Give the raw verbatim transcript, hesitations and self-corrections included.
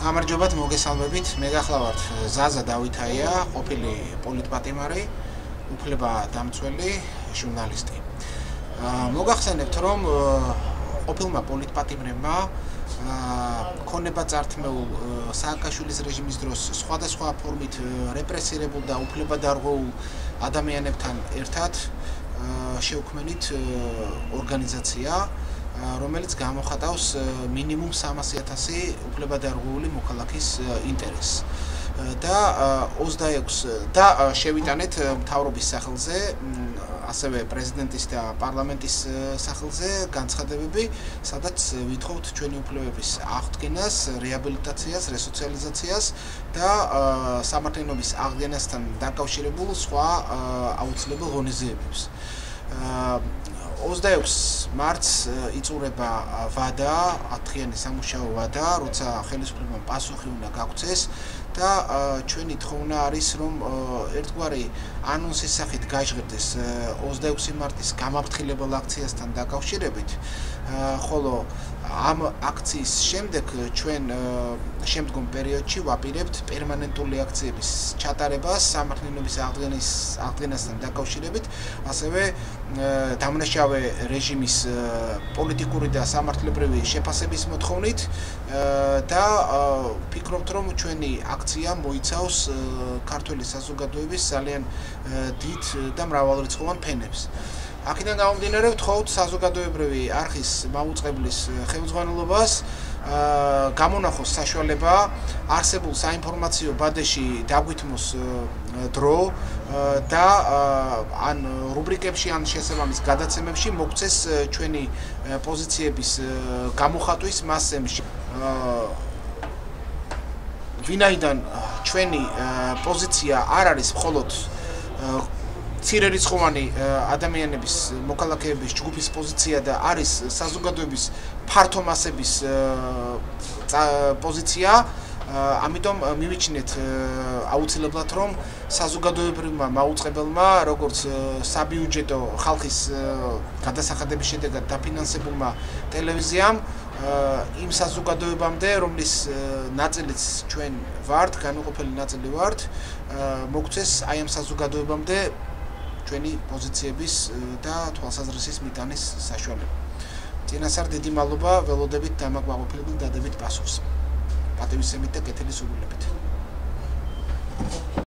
გამარჯობათ, მოგესალმებით. მე გახლავართ ზაზა დავითაია, ყოფილი პოლიტპატიმარი, უფლებადამცველი ჟურნალისტი. მოგახსენებთ, რომ ყოფილმა პოლიტპატიმრებმა ქონება წართმეულ სააკაშვილის რეჟიმის დროს სხვადასხვა ფორმით რეპრესირებულ და უფლებადარღვეულ ადამიანებთან ერთად შეუქმნით ორგანიზაცია, რომელიც გამოხატავს მინიმუმ სამასი ათასი უფლებადარღვეული მოქალაქის ინტერესს. და ოცდაექვსი და შევიტანეთ მთავრობის სახელზე, ასევე პრეზიდენტის და პარლამენტის სახელზე განცხადებები, სადაც ვითხოვთ ჩვენი უფლებების აღდგენას, რეაბილიტაციას, რესოციალიზაციას და სამართლიანობის აღდგენასთან დაკავშირებულ სხვა აუცილებელ ღონისძიებებს. ოცდაექვსი მარტს იწურება ვადა, ათდღიანი სამუშაო ვადა, როცა ხელისუფლებამ პასუხი უნდა გაგცეს და ჩვენი თხოვნა არის, რომ ერთგვარი ანონსის სახით გაჟღერდეს ოცდაექვსი მარტის გამაფრთხილებელ აქციასთან დაკავშირებით, ხოლო ამ აქციის შემდეგ ჩვენ შემდგომ პერიოდში ვაპირებთ პერმანენტული აქციების ჩატარებას სამართლიანობის აღდგენასთან დაკავშირებით, ასევე დამნაშავე რეჟიმის პოლიტიკური და სამართლებრივი შეფასების მოთხოვნით და ვფიქრობთ, რომ ჩვენი აქცია მოიცავს ქართული საზოგადოების ძალიან დიდ და მრავალრიცხოვან ფენებს. აქედან გამომდინარე, ვთხოვთ საზოგადოებრივი არხის მაუწყებლის ხელმძღვანელობას გამონახოს საშუალება არსებულ საინფორმაციო ბადეში დაგვითმოს დრო და ან რუბრიკებში, ან შესაბამის გადაცემებში მოგცეს ჩვენი პოზიციების გამოხატვის მასებში. ვინაიდან ჩვენი პოზიცია არ არის მხოლოდ მცირერიცხოვანი ადამიანების, მოქალაქეების ჯგუფის პოზიცია და არის საზოგადოების ფართო მასების პოზიცია, ამიტომ მივიჩნეთ აუცილებლად, რომ საზოგადოებრივმა მაუწყებელმა, როგორც საბიუჯეტო ხალხის გადასახადების შედეგად დაფინანსებულმა ტელევიზიამ, იმ საზოგადოებამდე, რომლის ნაწილიც ჩვენ ვართ, განუყოფელი ნაწილი ვართ, მოგცეს აი ამ საზოგადოებამდე ჩვენი პოზიციების და თვალსაზრისის მიტანის საშუალება. წინასწარ დიდი მადლობა, ველოდებით დამაკმაყოფილებელ დადებით პასუხს. პატივისცემით და კეთილი სურვილებით.